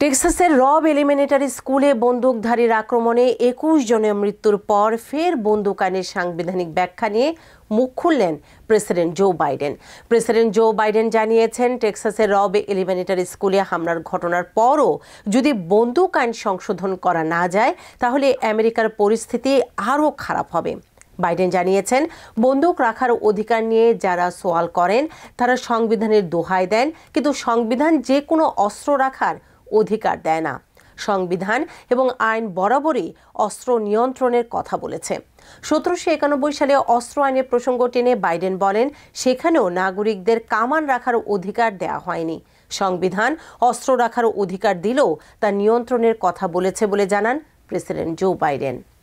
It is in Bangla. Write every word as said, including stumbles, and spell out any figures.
টেক্সাসের রব এলিমেন্টারি স্কুলে বন্দুকধারীর আক্রমণে একুশ জনের মৃত্যুর পর ফের বন্দুক আইনের সাংবিধানিক ব্যাখ্যা নিয়ে মুখ খুললেন President Joe Biden. President Joe Biden জানিয়েছেন, টেক্সাসের রব এলিমেন্টারি স্কুলে হামলার ঘটনার পরও যদি বন্দুক আইন সংশোধন করা না যায় তাহলে আমেরিকার পরিস্থিতি আরও খারাপ হবে। বাইডেন জানিয়েছেন, বন্দুক রাখার অধিকার নিয়ে যারা সওয়াল করেন তারা সংবিধানের দোহাই দেন, কিন্তু সংবিধান যে কোনো অস্ত্র রাখার অধিকার দেয় না। সংবিধান এবং আইন বরাবরই অস্ত্র নিয়ন্ত্রণের কথা বলেছে। সতেরোশো একানব্বই সালে অস্ত্র আইনের প্রসঙ্গ টেনে বাইডেন বলেন, সেখানেও নাগরিকদের কামান রাখার অধিকার দেয়া হয়নি। সংবিধান অস্ত্র রাখার অধিকার দিলেও তা নিয়ন্ত্রণের কথা বলেছে বলে জানান প্রেসিডেন্ট জো বাইডেন।